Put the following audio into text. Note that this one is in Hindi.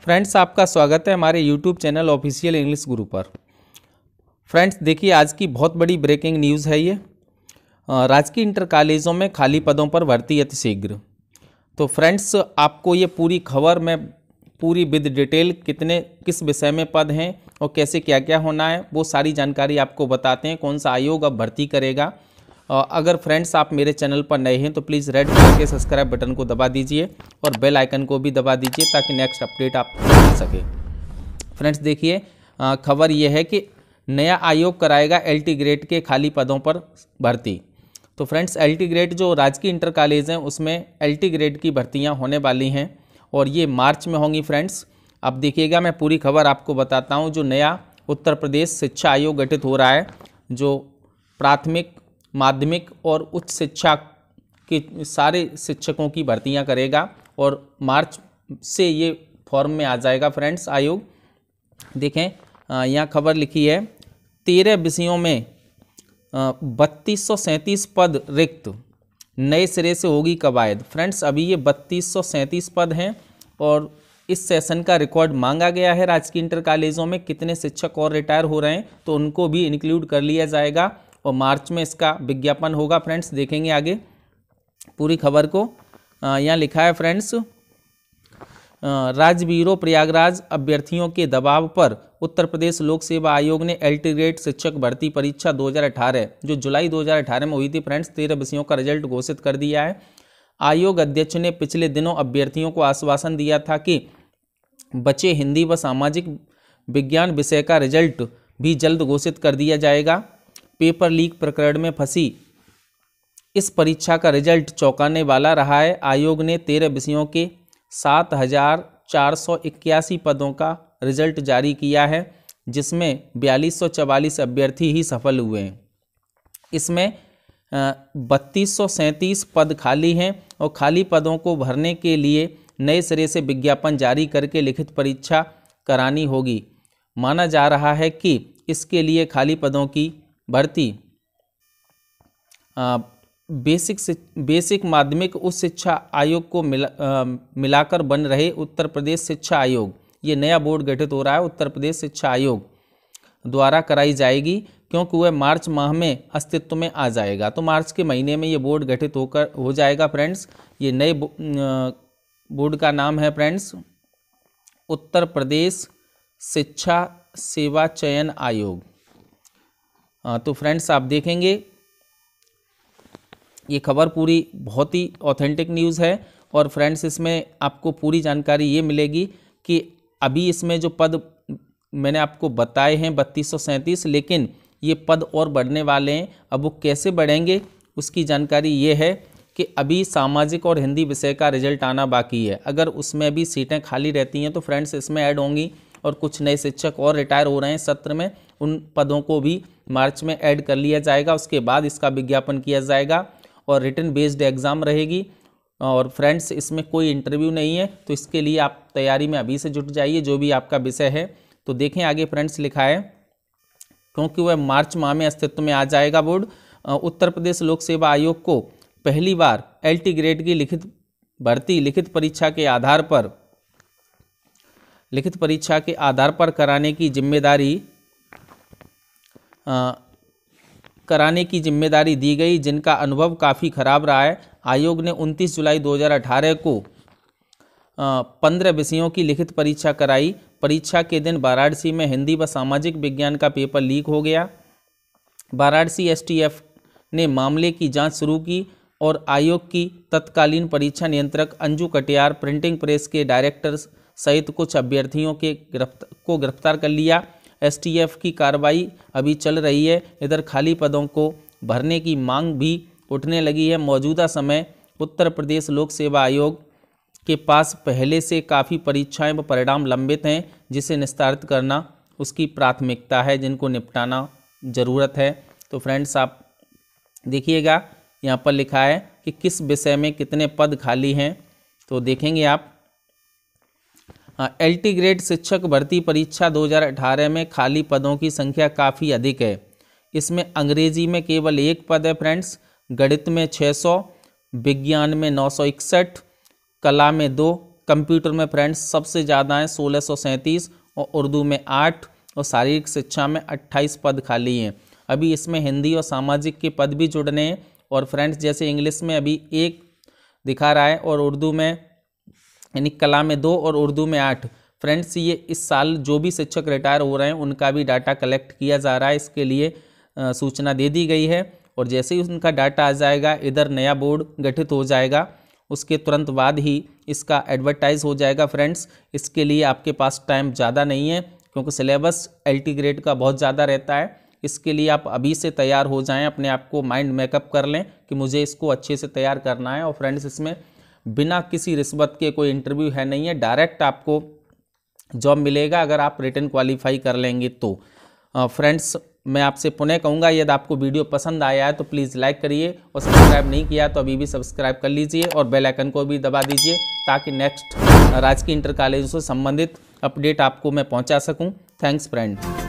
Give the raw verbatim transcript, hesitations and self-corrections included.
फ्रेंड्स, आपका स्वागत है हमारे यूट्यूब चैनल ऑफिशियल इंग्लिश गुरु पर। फ्रेंड्स देखिए, आज की बहुत बड़ी ब्रेकिंग न्यूज़ है ये। राजकीय इंटर कॉलेजों में खाली पदों पर भर्ती अतिशीघ्र। तो फ्रेंड्स, आपको ये पूरी खबर मैं पूरी विद डिटेल कितने किस विषय में पद हैं और कैसे क्या क्या होना है वो सारी जानकारी आपको बताते हैं। कौन सा आयोग अब भर्ती करेगा। अगर फ्रेंड्स आप मेरे चैनल पर नए हैं तो प्लीज़ रेड कलर के सब्सक्राइब बटन को दबा दीजिए और बेल आइकन को भी दबा दीजिए ताकि नेक्स्ट अपडेट आप मिल सके। फ्रेंड्स देखिए, खबर यह है कि नया आयोग कराएगा एलटी ग्रेड के खाली पदों पर भर्ती। तो फ्रेंड्स, एलटी ग्रेड जो राजकीय इंटर कॉलेज हैं उसमें एलटी ग्रेड की भर्तियां होने वाली हैं और ये मार्च में होंगी। फ्रेंड्स अब देखिएगा, मैं पूरी खबर आपको बताता हूँ। जो नया उत्तर प्रदेश शिक्षा आयोग गठित हो रहा है, जो प्राथमिक माध्यमिक और उच्च शिक्षा के सारे शिक्षकों की भर्तियां करेगा और मार्च से ये फॉर्म में आ जाएगा। फ्रेंड्स आयोग देखें, यहाँ खबर लिखी है, तेरह विषयों में बत्तीस सौ सैंतीस पद रिक्त, नए सिरे से होगी कवायद। फ्रेंड्स अभी ये बत्तीस सौ सैंतीस पद हैं और इस सेशन का रिकॉर्ड मांगा गया है राजकीय इंटर कॉलेजों में। कितने शिक्षक और रिटायर हो रहे हैं तो उनको भी इंक्लूड कर लिया जाएगा और मार्च में इसका विज्ञापन होगा। फ्रेंड्स देखेंगे आगे पूरी खबर को। यहाँ लिखा है फ्रेंड्स, राजवीरों प्रयागराज अभ्यर्थियों के दबाव पर उत्तर प्रदेश लोक सेवा आयोग ने एलटी ग्रेड शिक्षक भर्ती परीक्षा दो हज़ार अठारह जो जुलाई दो हज़ार अठारह में हुई थी, फ्रेंड्स तेरह विषयों का रिजल्ट घोषित कर दिया है। आयोग अध्यक्ष ने पिछले दिनों अभ्यर्थियों को आश्वासन दिया था कि बचे हिंदी व सामाजिक विज्ञान विषय का रिजल्ट भी जल्द घोषित कर दिया जाएगा। पेपर लीक प्रकरण में फंसी इस परीक्षा का रिजल्ट चौंकाने वाला रहा है। आयोग ने तेरह विषयों के सात हजार चार सौ इक्यासी पदों का रिजल्ट जारी किया है, जिसमें बयालीस सौ चवालीस अभ्यर्थी ही सफल हुए हैं। इसमें बत्तीस सौ सैंतीस पद खाली हैं और खाली पदों को भरने के लिए नए सिरे से विज्ञापन जारी करके लिखित परीक्षा करानी होगी। माना जा रहा है कि इसके लिए खाली पदों की भर्ती आ, बेसिक बेसिक माध्यमिक उच्च शिक्षा आयोग को मिला आ, मिलाकर बन रहे उत्तर प्रदेश शिक्षा आयोग, ये नया बोर्ड गठित हो रहा है उत्तर प्रदेश शिक्षा आयोग द्वारा कराई जाएगी, क्योंकि वह मार्च माह में अस्तित्व में आ जाएगा। तो मार्च के महीने में ये बोर्ड गठित होकर हो जाएगा। फ्रेंड्स ये नए बोर्ड का नाम है फ्रेंड्स उत्तर प्रदेश शिक्षा सेवा चयन आयोग। तो फ्रेंड्स आप देखेंगे ये खबर पूरी बहुत ही ऑथेंटिक न्यूज़ है और फ्रेंड्स इसमें आपको पूरी जानकारी ये मिलेगी कि अभी इसमें जो पद मैंने आपको बताए हैं बत्तीस सौ सैंतीस, लेकिन ये पद और बढ़ने वाले हैं। अब वो कैसे बढ़ेंगे उसकी जानकारी ये है कि अभी सामाजिक और हिंदी विषय का रिजल्ट आना बाकी है। अगर उसमें भी सीटें खाली रहती हैं तो फ्रेंड्स इसमें ऐड होंगी और कुछ नए शिक्षक और रिटायर हो रहे हैं सत्र में, उन पदों को भी मार्च में ऐड कर लिया जाएगा। उसके बाद इसका विज्ञापन किया जाएगा और रिटन बेस्ड एग्ज़ाम रहेगी। और फ्रेंड्स इसमें कोई इंटरव्यू नहीं है, तो इसके लिए आप तैयारी में अभी से जुट जाइए जो भी आपका विषय है। तो देखें आगे फ्रेंड्स लिखा है, क्योंकि वह मार्च माह में अस्तित्व में आ जाएगा बोर्ड। उत्तर प्रदेश लोक सेवा आयोग को पहली बार एलटी ग्रेड की लिखित भर्ती लिखित परीक्षा के आधार पर लिखित परीक्षा के आधार पर कराने की जिम्मेदारी आ, कराने की जिम्मेदारी दी गई, जिनका अनुभव काफ़ी खराब रहा है। आयोग ने उनतीस जुलाई दो हज़ार अठारह को पंद्रह विषयों की लिखित परीक्षा कराई। परीक्षा के दिन वाराणसी में हिंदी व सामाजिक विज्ञान का पेपर लीक हो गया। वाराणसी एसटीएफ ने मामले की जांच शुरू की और आयोग की तत्कालीन परीक्षा नियंत्रक अंजू कटियार, प्रिंटिंग प्रेस के डायरेक्टर सहित कुछ अभ्यर्थियों के गिरफ्तार को गिरफ्तार कर लिया। एसटीएफ की कार्रवाई अभी चल रही है। इधर खाली पदों को भरने की मांग भी उठने लगी है। मौजूदा समय उत्तर प्रदेश लोक सेवा आयोग के पास पहले से काफ़ी परीक्षाएं व परिणाम लंबित हैं, जिसे निस्तारित करना उसकी प्राथमिकता है, जिनको निपटाना ज़रूरत है। तो फ्रेंड्स आप देखिएगा यहाँ पर लिखा है कि किस विषय में कितने पद खाली हैं, तो देखेंगे आप। एलटी ग्रेड शिक्षक भर्ती परीक्षा दो हज़ार अठारह में खाली पदों की संख्या काफ़ी अधिक है। इसमें अंग्रेजी में केवल एक पद है फ्रेंड्स, गणित में छः सौ, विज्ञान में नौ सौ इकसठ, कला में दो, कंप्यूटर में फ्रेंड्स सबसे ज़्यादा हैं सोलह सौ सैंतीस और उर्दू में आठ और शारीरिक शिक्षा में अट्ठाईस पद खाली हैं। अभी इसमें हिंदी और सामाजिक के पद भी जुड़ने हैं। और फ्रेंड्स जैसे इंग्लिश में अभी एक दिखा रहा है और उर्दू में यानी कला में दो और उर्दू में आठ। फ्रेंड्स ये इस साल जो भी शिक्षक रिटायर हो रहे हैं उनका भी डाटा कलेक्ट किया जा रहा है, इसके लिए सूचना दे दी गई है। और जैसे ही उनका डाटा आ जाएगा, इधर नया बोर्ड गठित हो जाएगा, उसके तुरंत बाद ही इसका एडवर्टाइज हो जाएगा। फ्रेंड्स इसके लिए आपके पास टाइम ज़्यादा नहीं है क्योंकि सिलेबस एलटी ग्रेड का बहुत ज़्यादा रहता है। इसके लिए आप अभी से तैयार हो जाएं, अपने आप को माइंड मेकअप कर लें कि मुझे इसको अच्छे से तैयार करना है। और फ्रेंड्स इसमें बिना किसी रिश्वत के कोई इंटरव्यू है नहीं है, डायरेक्ट आपको जॉब मिलेगा अगर आप रिटन क्वालिफाई कर लेंगे तो। फ्रेंड्स मैं आपसे पुनः कहूँगा, यदि आपको वीडियो पसंद आया है तो प्लीज़ लाइक करिए और सब्सक्राइब नहीं किया तो अभी भी सब्सक्राइब कर लीजिए और बेल आइकन को भी दबा दीजिए ताकि नेक्स्ट राजकीय इंटर कॉलेजों से संबंधित अपडेट आपको मैं पहुँचा सकूँ। Thanks friend.